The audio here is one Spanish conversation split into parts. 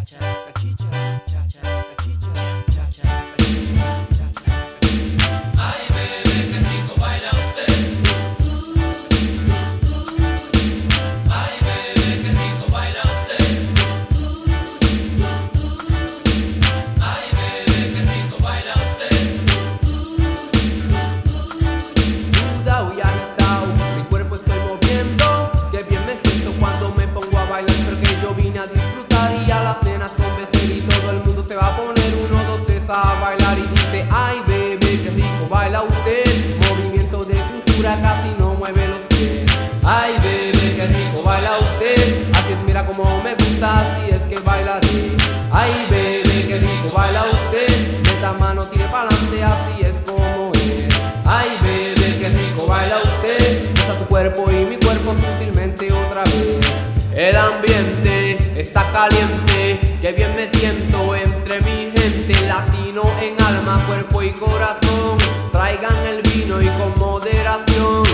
A bailar y dice: ay bebé, qué rico baila usted. Movimiento de cintura, casi no mueve los pies. Ay bebé, qué rico baila usted. Así es, mira como me gusta, así es que bailaré. Ay bebé, qué rico baila usted. Esta mano tire pa'lante, así es como es. Ay bebé, qué rico baila usted. Usa tu cuerpo y mi cuerpo sutilmente otra vez. El ambiente está caliente, que bien me siento entre mi gente. Latino en alma, cuerpo y corazón. Traigan el vino y con moderación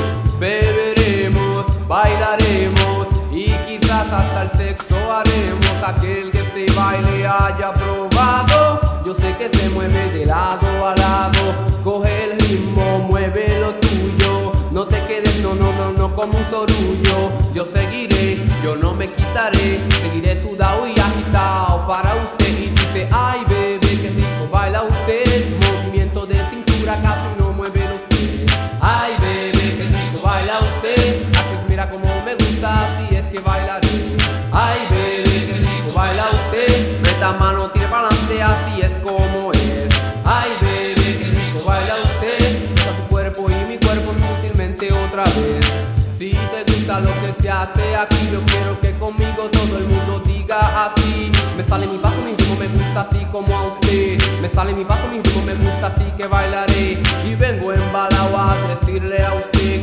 beberemos, bailaremos y quizás hasta el sexo haremos. Aquel que este baile haya probado, yo sé que se mueve de lado a lado. Coge el ritmo, mueve lo tuyo. No te quedes, no como un sorullo. Yo seguiré, yo no me quitaré. Seguiré sudado y agitado para usted. Y dice: ay bebé, qué rico baila usted. Movimiento de cintura, casi no mueve los pies. Ay bebé, qué rico baila usted. Así es, mira como me gusta, así es que bailaré. Ay bebé, qué rico baila usted. Meta mano, tire pa'lante, así es como es. Ay bebé, qué rico baila usted. Usa su cuerpo y mi cuerpo sutilmente otra vez. Si te gusta lo que se hace aquí, yo quiero que conmigo todo el mundo diga así. Me sale mi paso, mi ritmo me gusta así como a usted. Me sale mi paso, mi ritmo me gusta así que bailaré. Y vengo embalado a decirle a usted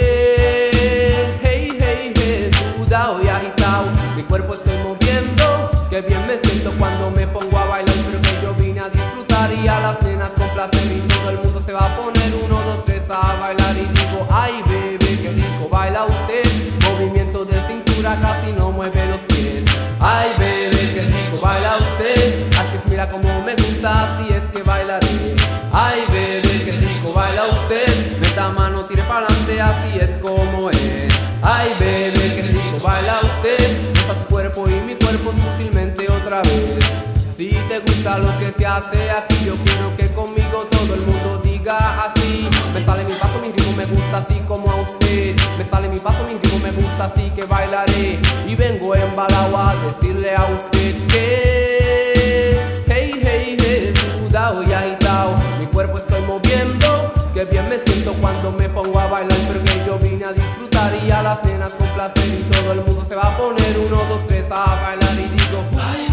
que hey, hey, hey, sudado y agitado. Mi cuerpo estoy moviendo, que bien me siento cuando me pongo a bailar. Pero que yo vine a disfrutar y a las nenas con placer. Y todo el mundo se va a poner 1, 2, 3 a bailar. Y digo: ay bebé, qué rico baila usted. Movimiento de cintura, casi no mueve los pies. Ay bebé, qué rico baila usted. Así es, mira como me gusta, así es que bailaré. Ay bebé, qué rico baila usted. Meta mano, tire pa'lante, así es como es. Ay bebé, qué rico baila usted. Usa su cuerpo y mi cuerpo sutilmente otra vez. Si te gusta lo que se hace aquí, yo quiero que conmigo todo el mundo diga así. Me sale mi paso, mi ritmo me gusta así como a usted. Me sale mi paso, mi ritmo me gusta así que bailaré. Y vengo embalado a decirle a usted que hey, hey, hey, sudado y agitado. Mi cuerpo estoy moviendo, que bien me siento cuando me pongo a bailar. Pero que yo vine a disfrutar y a las cenas con placer. Y todo el mundo se va a poner 1, 2, 3 a bailar. Y digo: